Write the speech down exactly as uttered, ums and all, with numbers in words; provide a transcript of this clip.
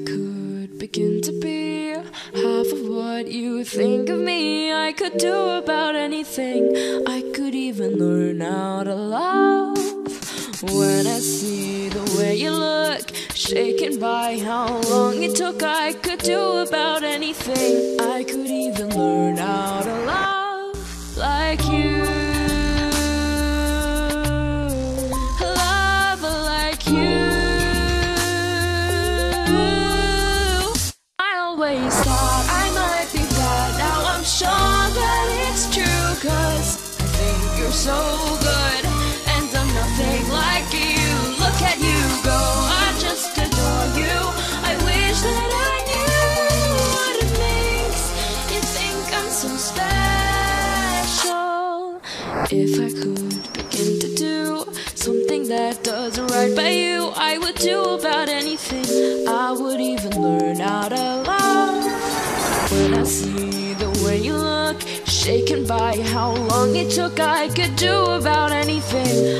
could begin to be half of what you think of me, I could do about anything. I could even learn how to love. When I see the way you look, shaken by how long it took, I could do about anything. I could even learn how to love like you. Love like you. I always thought I might be bad, now I'm sure that it's true, 'cause I think you're so good and I'm nothing like you. Look at you go, I just adore you. I wish that I knew what it makes you think I'm so special. If I could begin to do something that doesn't right by you, I would do about anything. I would even learn how to love. When I see the way you look, shaken by how long it took, I could do about anything.